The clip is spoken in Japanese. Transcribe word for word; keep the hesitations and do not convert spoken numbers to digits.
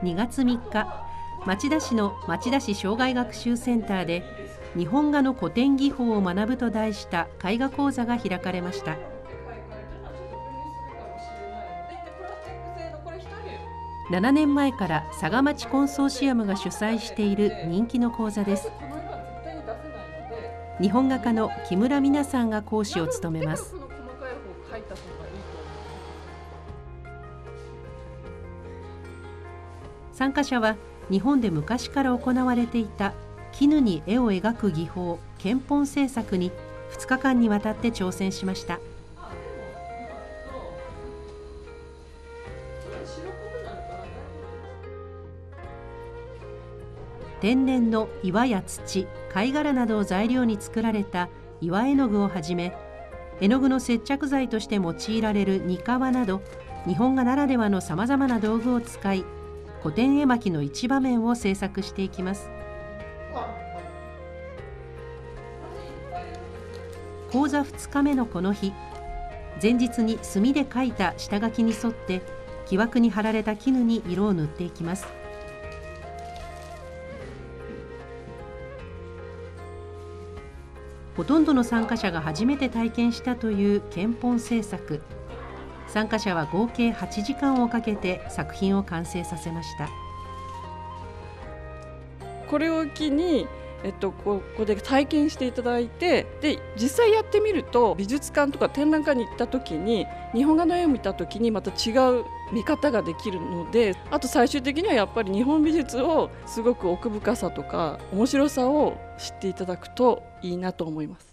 にがつみっか、町田市の町田市障害学習センターで日本画の古典技法を学ぶと題した絵画講座が開かれました。ななねんまえから佐賀町コンソーシアムが主催している人気の講座です。日本画家の木村美奈さんが講師を務めます。参加者は日本で昔から行われていた絹に絵を描く技法絹本制作にふつかかんにわたって挑戦しました。天然の岩や土、貝殻などを材料に作られた岩絵の具をはじめ、絵の具の接着剤として用いられるにかわなど日本画ならではのさまざまな道具を使い、古典絵巻の一場面を制作していきます。講座ふつかめのこの日、前日に墨で描いた下書きに沿って木枠に貼られた絹に色を塗っていきます。ほとんどの参加者が初めて体験したという絹本制作。参加者は合計はちじかんをかけて作品を完成させました。 これを機に、えっと、ここで体験していただいて、で実際やってみると美術館とか展覧会に行った時に日本画の絵を見た時にまた違う見方ができるので、あと最終的にはやっぱり日本美術をすごく奥深さとか面白さを知っていただくといいなと思います。